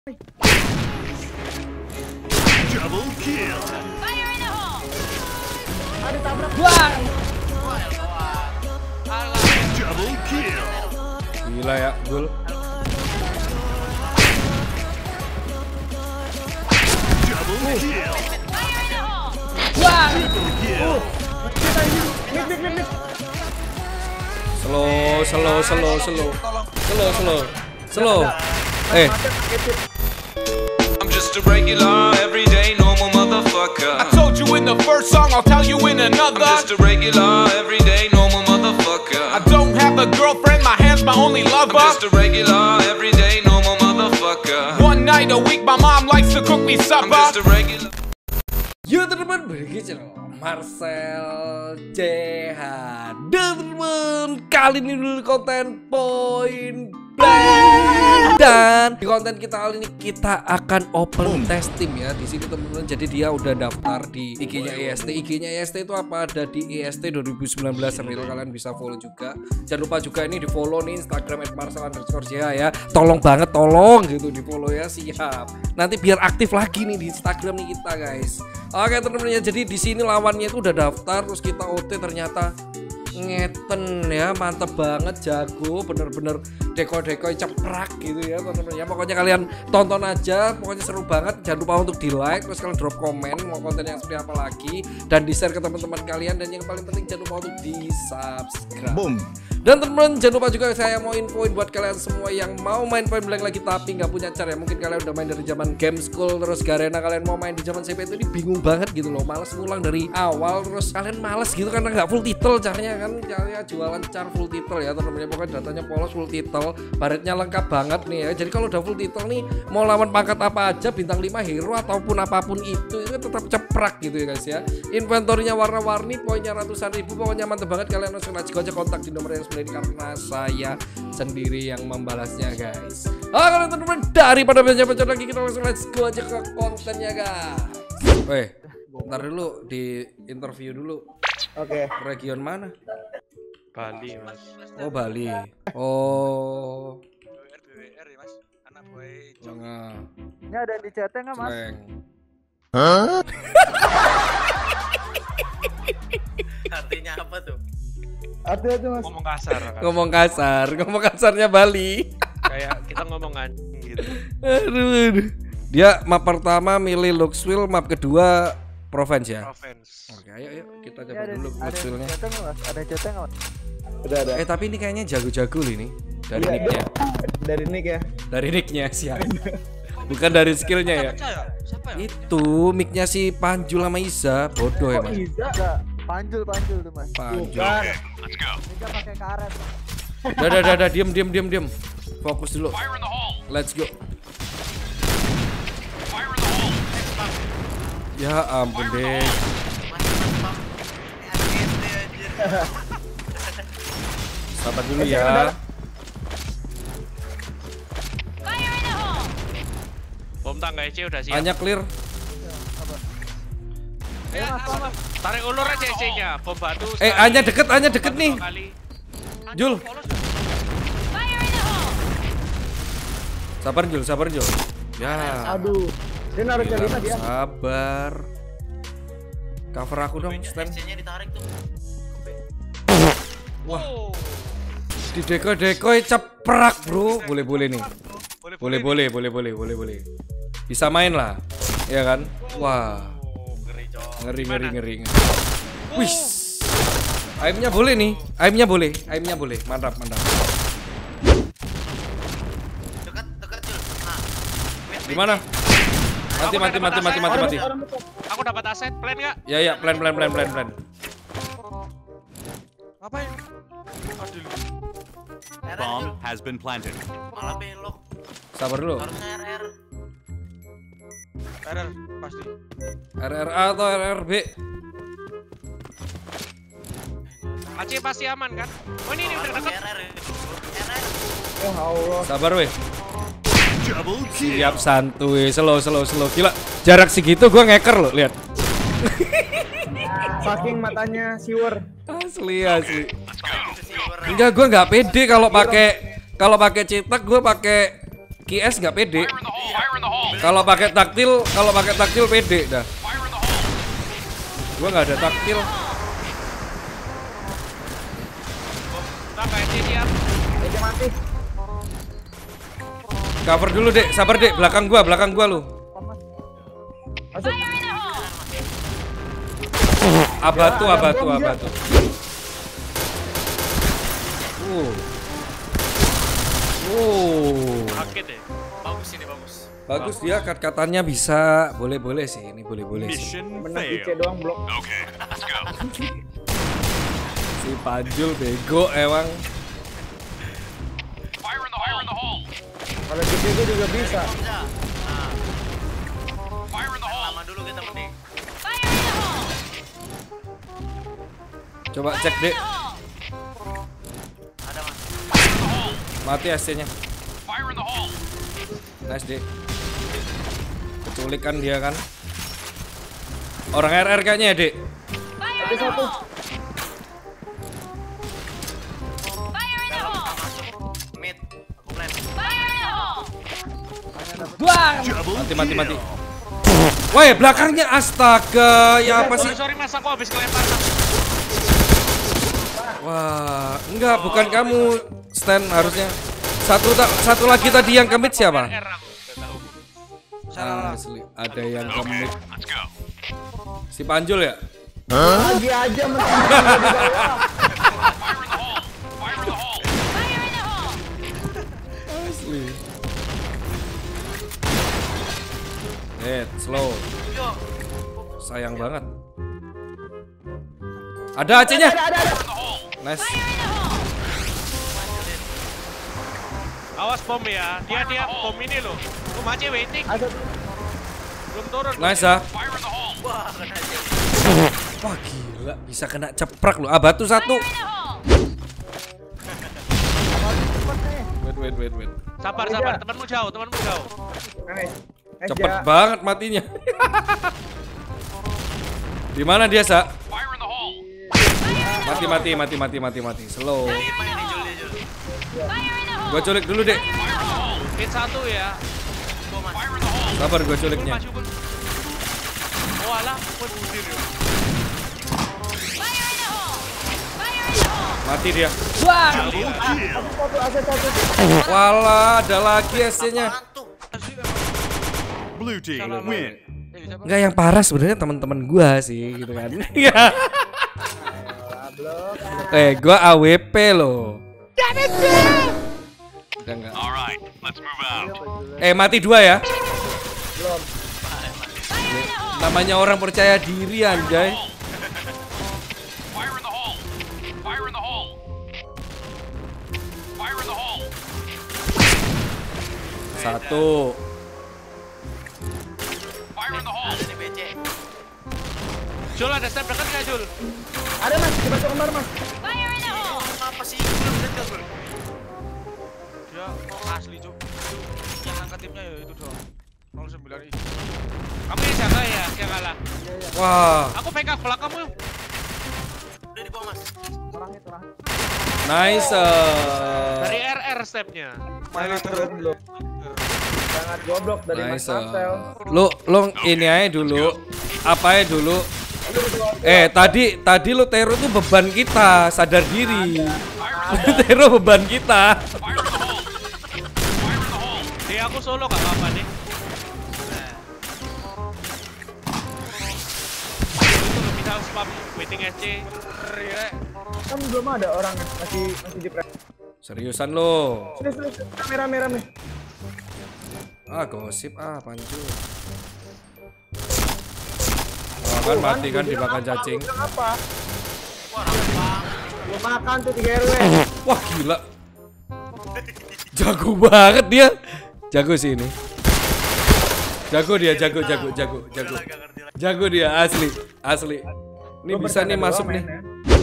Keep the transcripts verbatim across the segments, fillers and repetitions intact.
Double kill. Fire in the hole. Ada tabrak. Wah. Double kill. Gila ya, Gul. Double kill. Fire in the hole. Wah. Triple kill. Kita ini. Nik nik nik nik. Slow, slow, slow, slow. Slow, slow. Slow. Eh, I'm just a regular, everyday, normal motherfucker. I told you in the first song, I'll tell you in another. I'm just a regular, everyday, normal motherfucker. I don't have a girlfriend, my hand's my only I'm lover. just a regular, everyday, normal motherfucker. One night a week, my mom likes to cook me I'm supper. just a regular. yo teman-teman, bagi channel Marcel C H. Dan teman-teman, kali ini dulu konten Point Blank. Dan di konten kita kali ini kita akan open test team ya. Di sini teman-teman, jadi dia udah daftar di I G-nya E S T. I G-nya E S T itu apa? Ada di E S T dua ribu sembilan belas real, kalian bisa follow juga. Jangan lupa juga ini di follow nih Instagram at marcel underscore j ya. Tolong banget, tolong gitu di follow ya, siap. Nanti biar aktif lagi nih di Instagram nih kita guys. Oke teman-teman ya, jadi di sini lawannya itu udah daftar, terus kita O T ternyata ngeten ya, mantep banget, jago, bener-bener deko-deko ceprak gitu ya teman-teman ya. Pokoknya kalian tonton aja, pokoknya seru banget. Jangan lupa untuk di like, terus kalian drop komen mau konten yang seperti apa lagi, dan di share ke teman-teman kalian, dan yang paling penting jangan lupa untuk di subscribe. Boom. Dan teman-teman jangan lupa juga saya mau infoin buat kalian semua yang mau main Point Blank lagi tapi nggak punya cara ya. Mungkin kalian udah main dari zaman Game School, terus Garena, kalian mau main di zaman C P itu ini bingung banget gitu loh, males ngulang dari awal, terus kalian males gitu karena nggak full title caranya kan, caranya jualan car full title ya teman-teman. Pokoknya datanya polos full title, baretnya lengkap banget nih ya. Jadi kalau udah full title nih, mau lawan pangkat apa aja, bintang lima hero ataupun apapun itu, itu tetap ceprak gitu ya guys ya. Inventorinya warna-warni, poinnya ratusan ribu, pokoknya mantep banget. Kalian langsung aja kontak di nomor yang sebelah ini karena saya sendiri yang membalasnya guys. Oke teman-teman, daripada banyak-banyak lagi, kita langsung let's go aja ke kontennya guys. Weh, bentar dulu, di interview dulu. Oke. Region mana? Bali mas. Oh Bali. Oh. B W R B W R ya mas, anak boy. Jangan. Ini ada di chat nggak mas? Celeng. Artinya apa tuh? Ada tuh mas. Ngomong kasar kan? Ngomong kasar, ngomong kasarnya Bali. Kayak kita ngomong anjing gitu. Aduh, aduh. Dia map pertama milih Luxville, map kedua Provence ya. Provence. Oke, ayo ayo kita Ini coba ada dulu ada Luxville-nya. chat nggak mas? Ada chat nggak mas? Udah ada. Eh tapi ini kayaknya jago-jago loh ini. Dari Iya, nicknya. Dari nick ya. Dari nicknya siap. Bukan dari skillnya ya. Siapa ya? Itu mic-nya si Panjul sama Iza. Bodoh ya mas. Enggak. Panjul panjul tuh mas. Panjul. Bukan. Ini pakai karet. Dah dah dah dah, diam diam diam diam. Fokus dulu. Let's go. Ya ampun deh. Sabar dulu ya. Fire in the hole. Bom tangga E C udah siap. Hanya clear. Eh, tarik ulur aja E C-nya. Bom batu. Eh, sekali. hanya deket, hanya deket nih. Dua kali. Jul. Fire in the hole. Sabar Jul, sabar Jul. Ya. Aduh. Dia naruh Gila, cerita dia. sabar. Cover aku dong, stand. nya ditarik tuh. Wah. Di deko-deko ceprak, Bro. Boleh-boleh nih. Boleh, boleh, boleh, boleh, boleh, boleh. Bisa main lah. Ya kan? Wah. Ngeri, ngeri, ngeri. Wih. Aimnya boleh nih. Aimnya boleh. Aimnya boleh. Mantap, mantap. Dekat, dekat Jul. Nah. Di mana? Mati, mati, mati, mati, mati, mati. Aku dapat aset plan enggak? Ya, ya, plan, plan, plan, plan, plan. Ngapain? Aduh. Bomb has been planted. Malah belok. Sabar dulu. Harusnya R R. R R pasti. R R A atau R R B? Aceh pasti aman kan? Oh ini, ini udah dekat. R R. R R. Oh Allah. Sabar weh. Double kill. Siap santuy, slow, slow, slow. Gila, jarak segitu gua ngeker loh, lihat. Saking matanya siwer. Asli, asli. Enggak, gua nggak pede kalau pakai kalau pakai cetak, gua pakai Q S nggak pede. Kalau pakai taktil, kalau pakai taktil pede dah. Gua nggak ada taktil. Sampai siap. Meja mati. Cover dulu dek, sabar dek, belakang gua, belakang gua lu. Masuk. Fire in the hole! Abatu, Ya, abatu, ada abatu. Uh. Uh. Sakit deh. Bagus ini bagus. Bagus dia kat-katannya bisa. Boleh-boleh sih, ini boleh-boleh sih. Mission Menang I C failed. doang blok. Okay, let's go. Si Panjul bego emang. Kalau gitu itu juga bisa. Lama dulu kita mending. Fire in the hole! Coba cek dek. Ada mas. Mati S C-nya. Nice dek. Keculikan dia kan. Orang R R kayaknya ya dek. Fire in the hole! Fire in the hole! Mid. Aku plan. Fire in the hole! Double Mati mati mati. kill. Woi belakangnya astaga. Ya apa sih? Sorry, sorry mas, aku habis kelempar. Mas. Wah, enggak, bukan kamu Stan harusnya. Satu ta- satu lagi tadi yang kemit siapa? R aku. Nggak tahu. Ah, asli, ada yang kemit. Let's go. Si Panjul ya? Lagi aja menang. Fire in the hole! Asli. Dead, slow. Sayang banget. Ada A C-nya. Nice. Awas bom ya. Dia dia bom ini loh. Bom aja waiting. Ada Belum turun. Nice ah. Wah, kena aja. Wah gila, bisa kena ceprak lu. Ah, batu satu. Fire in the hole! Wait, wait, wait, wait. Sabar, sabar. Temanmu jauh, temanmu jauh. nice. Cepet Aja. banget matinya. Di mana dia, Sa? Mati, mati, mati, mati, mati, mati. Slow. Fire in the hole! Gua culik dulu, Dek. Hit satu ya. Sabar gua Gul culiknya. maju gul. Oh alah, gua budir ya. Fire in the hole! Fire in the hole! Mati dia. Double kill. Satu A C satu. Walah, ada lagi S C-nya. Blue team win. Enggak, yang parah sebenarnya teman-teman gua sih gitu kan. Iya. Eh, gua A W P loh. Udah enggak. Alright, let's move out. Eh, mati dua ya. Belum. Namanya orang percaya diri anjay. Satu. Ada di B C. Jul ada step dekat nggak Jul? Ada mas, coba coba kembar mas. Fire in the hole! Apa sih? Belum dekat Jul. Dia asli Jul. Yang angkat timnya ya itu doang. nol sembilan ini. Kamu yang jaga ya, yang kalah. Wah, Aku pegang belakangmu. Udah di bawah mas. Orangnya terang. nice. Dari R R stepnya. Mana turun belum? Sangat goblok dari Mas Nice. Marcel. Lu lu ini aja dulu. Apa aja dulu? Eh, tadi tadi lu Tero tuh beban kita, sadar diri. Tero beban kita. Di aku solo gak apa-apa nih. Itu lo bisa spam waiting S C. Kan belum ada orang masih masih di press. Seriusan lu. Sini sini sini. Rame rame rame. Ah, gosip ah, Panjul. Oh, kan mati kan dimakan cacing. Bilang apa? Lu makan tuh tiga R W. Wah, gila. Jago banget dia. Jago sih ini. Jago dia, jago, jago, jago, jago. Jago dia, asli, asli. Ini Gua bisa nih bercanda masuk doang nih. mainnya.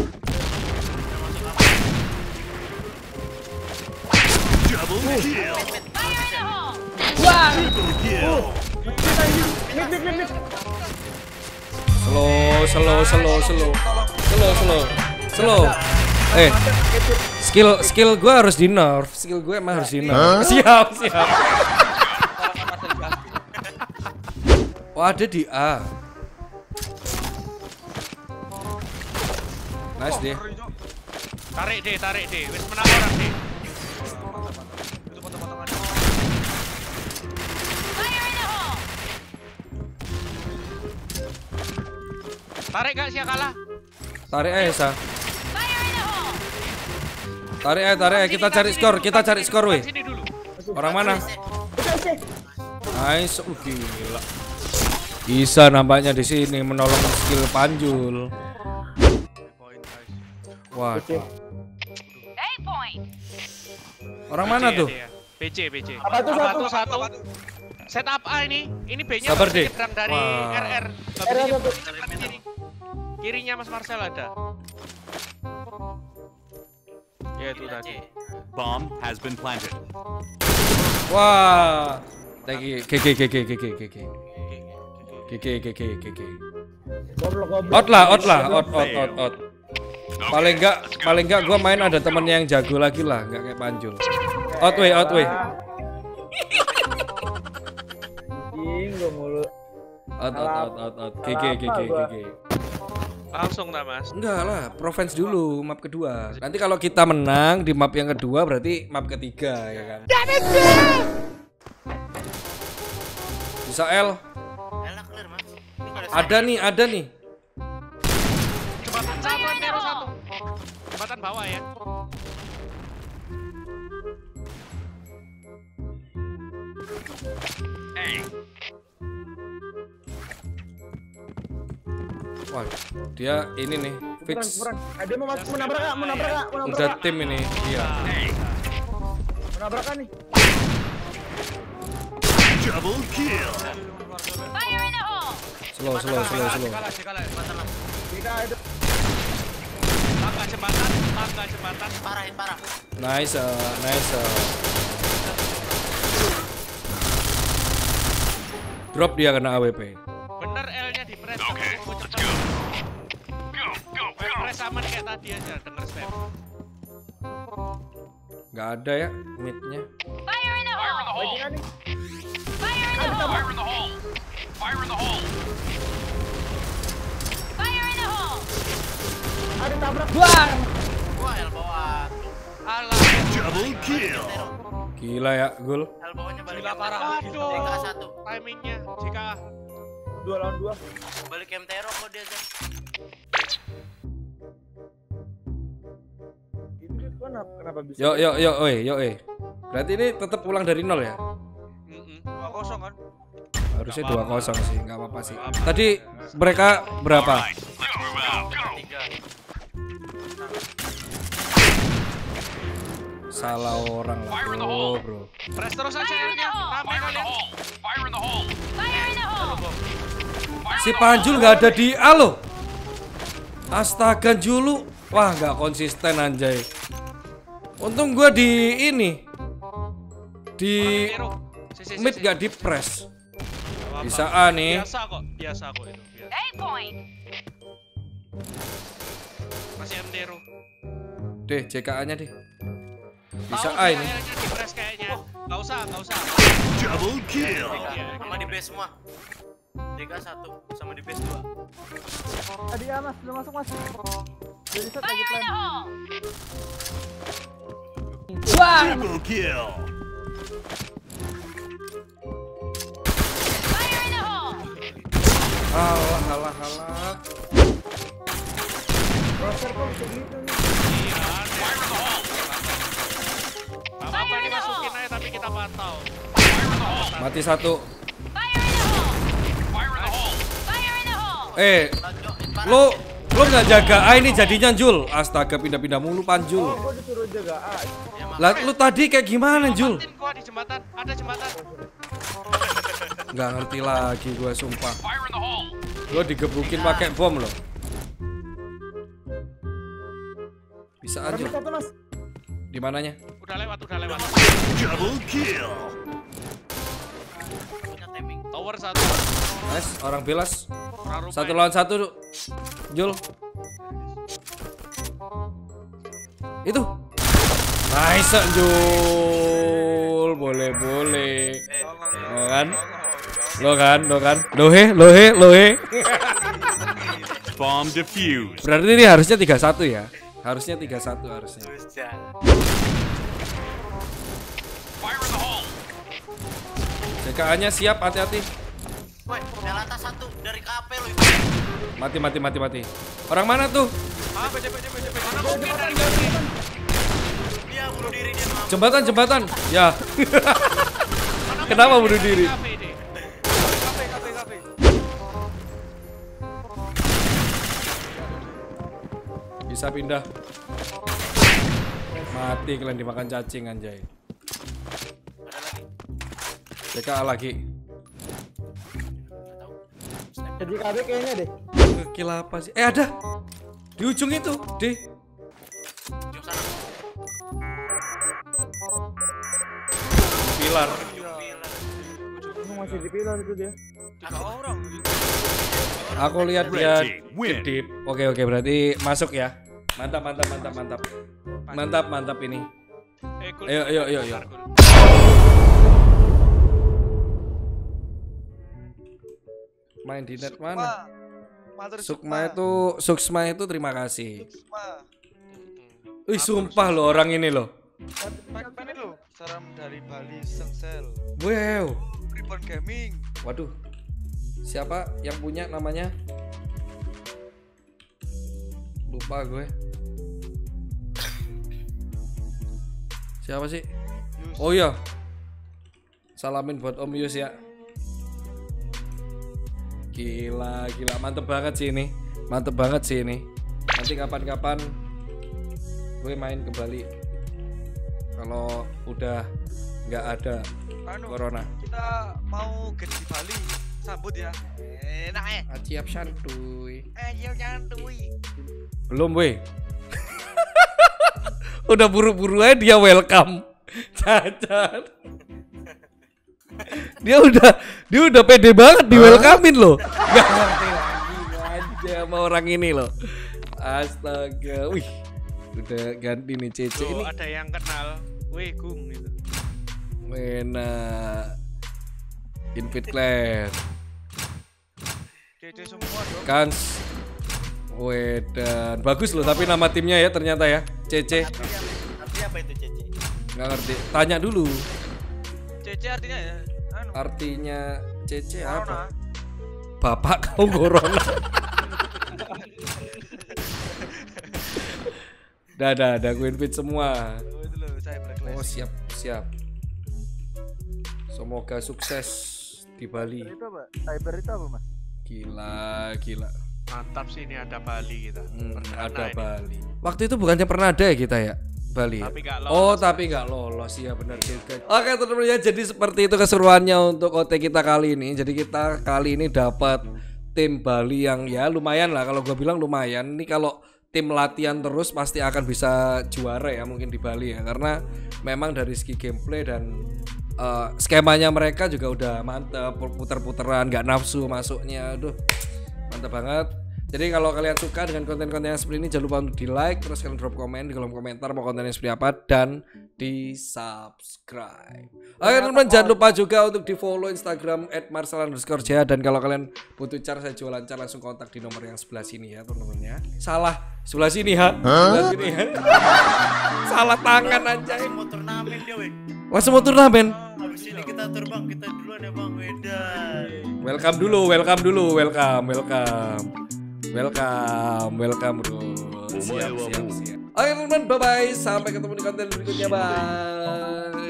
Double kill. Fire in the hole! Triple kill. Mid mid mid mid. Slow, slow, slow, slow. Slow, slow. Slow. Eh, skill skill gue harus di nerf, skill gue emang harus di nerf. Siap siap. Oh ada di A. Nice deh. Tarik deh, tarik deh. Wis menang orang deh. Itu potong-potongan. Fire in the hole! Tarik gak sih kalah? Tarik aja Sa. Fire in the hole! Tarik aja, tarik aja. Kita cari skor, kita cari skor weh. Sini dulu. Orang mana? Nice, uh, gila. Bisa nampaknya di sini menolong skill Panjul. Poin guys. Waduh. A point! Orang mana tuh? B C, B C. Apa tuh satu? satu. Setup A ini. Ini B-nya Sabar harus deh. nyebrang dari Wah. R R. Nggak bisa nyebrang ke kiri. Kirinya Mas Marcel ada. Ya itu tadi. Bomb has been planted. Wah. Lagi G G G G G G G G. G G G G G G. Goblok goblok. Out lah, out lah, out out out out. Paling enggak, paling enggak gua main ada temen yang jago lagi lah, enggak kayak Panjul. Out way, out way. Anjing gua mulu. Out out out out out. G G G G G G. Langsung lah Mas. Enggak lah, Provence dulu map kedua. Nanti kalau kita menang di map yang kedua berarti map ketiga ya kan. Bisa L. Ada nih, ada nih. Jembatan satu, Antero satu. Jembatan bawah ya. Wah, dia ini nih fix. Kurang, kurang. Ada mau masuk menabrak enggak? Menabrak enggak? Menabrak. Udah nggak? tim ini, iya. Menabrak kan nih. Double kill. Fire in the hole! Slow, slow, slow, slow. Kalah, kalah. Jika itu Tangga jembatan, tangga jembatan. Parahin parah. Nice, uh, nice. Uh. Drop dia kena A W P. Bener L-nya di press. Okay, let's go. Go, go, go. Press aman kayak tadi aja, denger step. Gak ada ya mid-nya. Fire in the hole! bajingan nih. Fire in the hole! Fire in the hole. Fire in the hole. Fire in the hole! Ada tabrak. Wah, elbowan. Alah. Double kill. Gila ya, Gul. Elbowannya balik Gila M parah. Tero. Aduh. D K satu. Timingnya jika Dua lawan dua. Balik M Tero kok dia Zak. Itu dia kenapa kenapa bisa? Yo yo yo oi, yo oi. Berarti ini tetap pulang dari nol ya? dua kosong kan? Harusnya dua kosong sih, nggak apa-apa sih. Tadi mereka berapa? Alright, let's move out. Go. Tiga. Salah orang lah bro, bro. Press terus aja L-nya. Rame Fire in the kalian. hole. Fire in the hole. Fire in the hole! Si Panjul nggak ada di A loh. Astaga Julu, wah nggak konsisten anjay. Untung gua di ini di mid nggak di press. Bisa A nih. Biasa kok, biasa kok itu. Biasa. A point! Masih M Tero. Deh, C K A-nya deh. Bisa Tahu A dia ini. L-nya di press kayaknya. Gak usah, gak usah. Double kill. Sama di base semua. D K satu sama di base dua. Tadi ya mas, belum masuk mas. Jadi set lagi Fire in plan. the hole! Triple kill. Fire in the hole! Alah, alah, alah. Roster kok bisa gitu nih. Iya, aneh. Gak apa-apa dimasukin aja tapi kita pantau. Mati satu. Fire in the hole! Fire in the hole. Fire in the hole! Eh, lu lu nggak jaga A ini jadinya Jul. Astaga, pindah-pindah mulu Panjul. Oh, gua disuruh jaga A. Lah lu tadi kayak gimana Jul? Matiin gua di jembatan, ada jembatan. Nggak ngerti lagi gua sumpah. Fire in the hole. Gua digebukin pakai bom loh. Bisa aja. Remit satu mas. Di mananya? Udah lewat, udah lewat. Double kill. Punya timing. Tower satu. Nice, orang bilas. Orang rumah Satu ini. lawan satu, Jul. Itu. Nice Jul. Boleh boleh. Lo kan? Lo kan? Lo kan? Lohe, lohe, lohe. Bomb defused. Berarti ini harusnya tiga satu ya. Harusnya tiga satu harusnya. J K A-nya siap, hati-hati. Woi, Delata satu dari K P lo itu. Mati mati mati mati. Orang mana tuh? Ah, B J B J B J B. Dia bunuh diri dia. Maaf. Jembatan jembatan. Ya. Kenapa bunuh diri? K P ini. K P K P K P. Bisa pindah. Mati kalian dimakan cacing anjay. J K A lagi. Jadi K B kayaknya deh. Kill apa sih? Eh ada. Di ujung itu, D. Pilar. Emang masih di pilar itu dia. Tiga orang. Aku lihat dia kedip. Oke oke berarti masuk ya. Mantap mantap mantap mantap. Mantap mantap ini. Eh, Gul. Ayo ayo ayo ayo. Main di net mana? Matur Sukma itu Suksma itu terima kasih. Sukma. Wih sumpah lo orang ini lo. Mana lo? Salam dari Bali Sengsel. Wow. Ribbon Gaming. Waduh. Siapa yang punya namanya? Lupa gue. Siapa sih? Yus. Oh iya. Salamin buat Om Yus ya. Gila, gila, mantep banget sih ini. Mantep banget sih ini. Nanti kapan-kapan gue main ke Bali. Kalau udah nggak ada Anu, corona. kita mau get di Bali. Sambut ya. Enak eh. Aciap santuy. Ayo santuy. Belum weh. Udah buru-buru aja dia welcome. Cacat. Dia udah dia udah pede banget di welcomein loh. Gak ngerti lagi aja sama orang ini loh. Astaga. Wih. Udah ganti nih Cece ini. Ada yang kenal. Weh, Gung gitu. Wena. Invite Claire. Cece semua dong. Kans. Wedan. Bagus loh tapi nama timnya ya ternyata ya. Cece. Artinya apa itu Cece? Nggak ngerti. Tanya dulu. Cece artinya ya. Anu. Artinya Cece Corona. apa? Bapak kau corona. Dah dah dah gue invite semua. Oh, itu loh, saya berkelas. Oh siap siap. Semoga sukses di Bali. Itu apa? Cyber itu apa mas? Gila gila. Mantap sih ini ada Bali kita. Hmm, Perdana ada ini. Bali. Waktu itu bukannya pernah ada ya kita ya? Bali. Tapi nggak lolos. Oh, tapi nggak lolos ya benar juga. Oke, teman-teman ya, jadi seperti itu keseruannya untuk O T kita kali ini. Jadi kita kali ini dapat tim Bali yang ya lumayan lah, kalau gue bilang lumayan. Ini kalau tim latihan terus pasti akan bisa juara ya mungkin di Bali ya, karena memang dari segi gameplay dan uh, skemanya mereka juga udah mantep, puter-puteran, nggak nafsu masuknya, aduh mantap banget. Jadi kalau kalian suka dengan konten-konten yang seperti ini, jangan lupa untuk di like, terus kalian drop komen di kolom komentar mau kontennya seperti apa, dan di subscribe. Oke teman-teman, jangan lupa juga untuk di follow Instagram at marcel underscore j, dan kalau kalian butuh car saya jualan car langsung kontak di nomor yang sebelah sini ya teman-teman ya. Salah, sebelah sini ha, sebelah sini ya. Salah tangan anjay. Mau turnamen dia weh. Langsung mau turnamen. Habis ini kita terbang, kita duluan ya bang. Wedan. Welcome dulu, welcome dulu, welcome, welcome. Welcome, welcome bro. Siap, siap, siap. Oke teman-teman, bye bye. Sampai ketemu di konten berikutnya, bye.